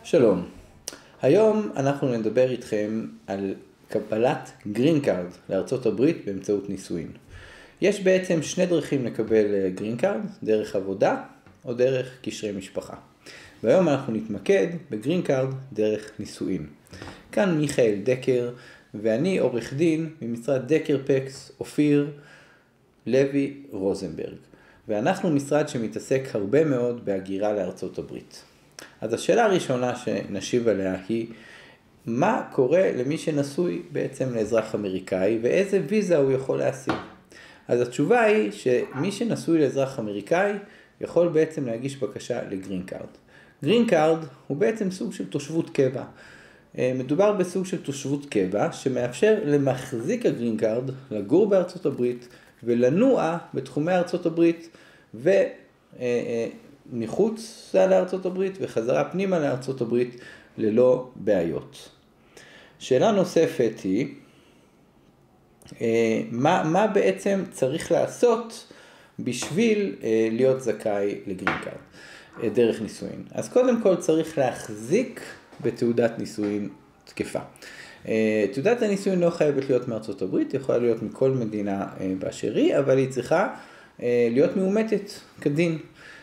שלום, היום אנחנו נדבר איתכם על קבלת גרין קארד לארצות הברית באמצעות נישואין. יש בעצם שני דרכים לקבל גרין קארד, דרך עבודה או דרך קשרי משפחה. והיום אנחנו נתמקד בגרין קארד דרך נישואין. כאן מיכאל דקר ואני עורך דין ממשרד דקר פקס אופיר לוי רוזנברג. ואנחנו משרד שמתעסק הרבה מאוד בהגירה לארצות הברית. אז השאלה הראשונה שנשיב עליה היא, מה קורה למי שנשוי בעצם לאזרח אמריקאי ואיזה ויזה הוא יכול להשיג? אז התשובה היא שמי שנשוי לאזרח אמריקאי יכול בעצם להגיש בקשה לגרין קארד. גרין קארד הוא בעצם סוג של תושבות קבע. מדובר בסוג של תושבות קבע שמאפשר למחזיק הגרין קארד לגור בארצות הברית ולנוע בתחומי ארצות הברית מחוץ לארצות הברית וחזרה פנימה לארצות הברית ללא בעיות. שאלה נוספת היא, מה בעצם צריך לעשות בשביל להיות זכאי לגרין קארד דרך נישואין? אז קודם כל צריך להחזיק בתעודת נישואין תקפה. תעודת הנישואין לא חייבת להיות מארצות הברית, יכולה להיות מכל מדינה באשר היא, אבל היא צריכה להיות מאומתת כדין.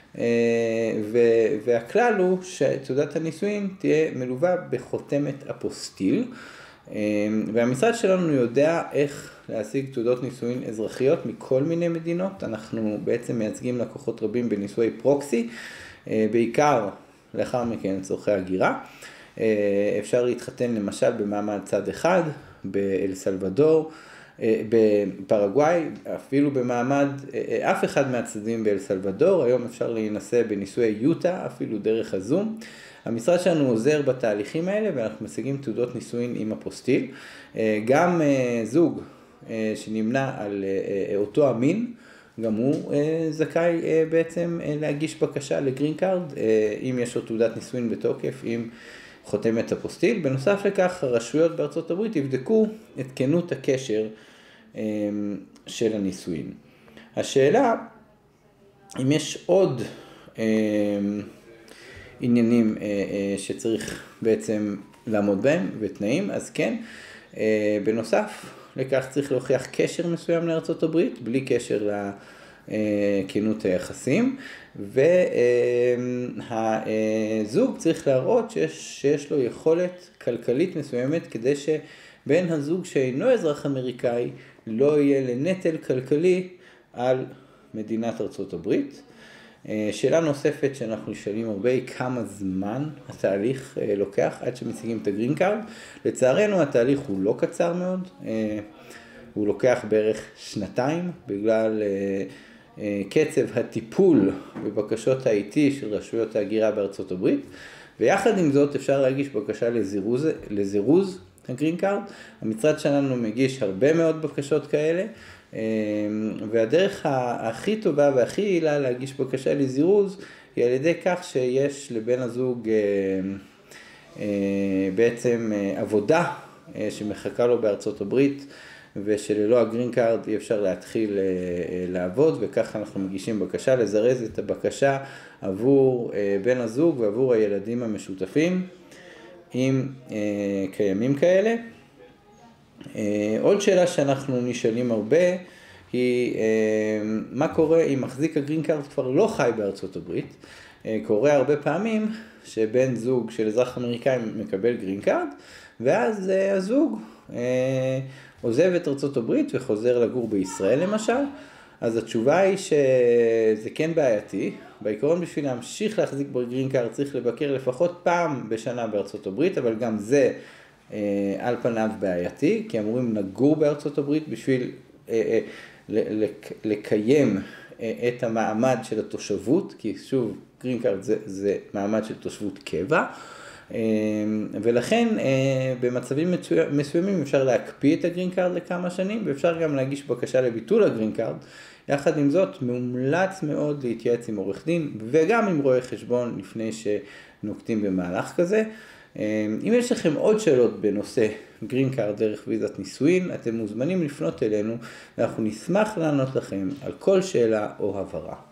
והכלל הוא שתעודת הנישואין תהיה מלווה בחותמת אפוסטיל, והמשרד שלנו יודע איך להשיג תעודות נישואין אזרחיות מכל מיני מדינות. אנחנו בעצם מייצגים לקוחות רבים בנישואי פרוקסי, בעיקר לאחר מכן לצורכי הגירה. אפשר להתחתן למשל במעמד צד אחד, באל סלבדור, בפרגוואי, אפילו במעמד אף אחד מהצדדים באל סלבדור. היום אפשר להינשא בנישואי יוטה, אפילו דרך הזום. המשרד שלנו עוזר בתהליכים האלה ואנחנו משיגים תעודות נישואין עם אפוסטיל. גם זוג שנמנה על אותו המין, גם הוא זכאי בעצם להגיש בקשה לגרין קארד, אם יש לו תעודת נישואין בתוקף, עם חותמת אפוסטיל. בנוסף לכך, הרשויות בארצות הברית יבדקו את כנות הקשר של הנישואין. השאלה, אם יש עוד עניינים שצריך בעצם לעמוד בהם ותנאים, אז כן. בנוסף לכך צריך להוכיח קשר מסוים לארצות הברית, בלי קשר לכנות היחסים, והזוג צריך להראות שיש לו יכולת כלכלית מסוימת, כדי שבן הזוג שאינו אזרח אמריקאי לא יהיה לנטל כלכלי על מדינת ארצות הברית. שאלה נוספת שאנחנו שואלים הרבה היא כמה זמן התהליך לוקח עד שמשיגים את הגרין קארד. לצערנו התהליך הוא לא קצר מאוד, הוא לוקח בערך שנתיים בגלל קצב הטיפול בבקשות ה-IT של רשויות ההגירה בארצות הברית, ויחד עם זאת אפשר להגיש בקשה לזירוז הגרין קארד. המשרד שלנו מגיש הרבה מאוד בקשות כאלה, והדרך הכי טובה והכי יעילה להגיש בקשה לזירוז היא על ידי כך שיש לבן הזוג בעצם עבודה שמחכה לו בארצות הברית, ושללא הגרין קארד אי אפשר להתחיל לעבוד, וכך אנחנו מגישים בקשה לזרז את הבקשה עבור בן הזוג ועבור הילדים המשותפים, אם קיימים כאלה. עוד שאלה שאנחנו נשאלים הרבה היא, מה קורה אם מחזיק הגרין קארד כבר לא חי בארצות הברית? קורה הרבה פעמים שבן זוג של אזרח אמריקאי מקבל גרין קארד, ואז הזוג עוזב את ארצות הברית וחוזר לגור בישראל למשל. אז התשובה היא שזה כן בעייתי. בעיקרון בשביל להמשיך להחזיק בגרין קארד צריך לבקר לפחות פעם בשנה בארצות הברית, אבל גם זה על פניו בעייתי, כי אמורים לגור בארצות הברית בשביל לקיים את המעמד של התושבות, כי שוב, גרין קארד זה מעמד של תושבות קבע, ולכן במצבים מסוימים אפשר להקפיא את הגרין קארד לכמה שנים, ואפשר גם להגיש בקשה לביטול הגרין קארד. יחד עם זאת, מומלץ מאוד להתייעץ עם עורך דין וגם עם רואה חשבון לפני שנוקטים במהלך כזה. אם יש לכם עוד שאלות בנושא גרין קארד דרך ויזת נישואין, אתם מוזמנים לפנות אלינו ואנחנו נשמח לענות לכם על כל שאלה או הבהרה.